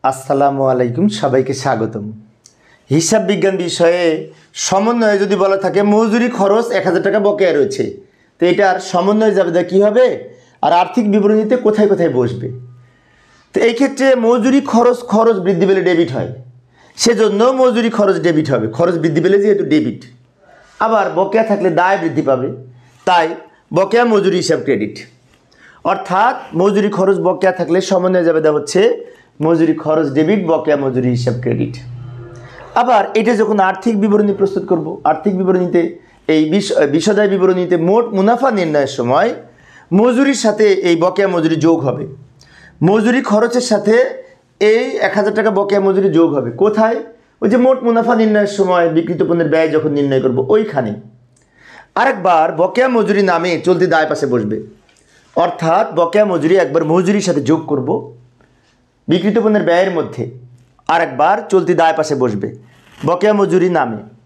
আসসালামু আলাইকুম, সবাইকে স্বাগতম। হিসাব বিজ্ঞান বিষয়ে সমন্বয়ে যদি বলা থাকে মজুরি খরচ 1000 টাকা বকেয়া রয়েছে, তো এটার সমন্বয় জাবেদা কী হবে আর আর্থিক বিবরণীতে কোথায় কোথায় বসবে। তো এই ক্ষেত্রে মজুরি খরচ বৃদ্ধি পেলে ডেবিট হয়, সেজন্য মজুরি খরচ ডেবিট হবে। খরচ বৃদ্ধি পেলে যেহেতু ডেবিট, আবার বকেয়া থাকলে দায় বৃদ্ধি পাবে, তাই বকেয়া মজুরি হিসাব ক্রেডিট। অর্থাৎ মজুরি খরচ বকেয়া থাকলে সমন্বয় জাবেদা হচ্ছে মজুরি খরচ ডেবিট, বকেয়া মজুরি হিসাব ক্রেডিট। আবার এটা যখন আর্থিক বিবরণী প্রস্তুত করব, আর্থিক বিবরণীতে এই বিশদায় বিবরণীতে মোট মুনাফা নির্ণয়ের সময় মজুরির সাথে এই বকেয়া মজুরি যোগ হবে। মজুরি খরচের সাথে এই 1000 টাকা বকেয়া মজুরি যোগ হবে কোথায়? ওই যে মোট মুনাফা নির্ণয়ের সময় বিক্রিত পণ্যের ব্যয় যখন নির্ণয় করব ওইখানে। আরেকবার বকেয়া মজুরি নামে চলতি দায় পাশে বসবে, অর্থাৎ বকেয়া মজুরি একবার মজুরির সাথে যোগ করব বিক্রিত পণ্যের ব্যয়ের মধ্যে, আরেকবার চলতি দায় পাশে বসবে বকেয়া মজুরি নামে।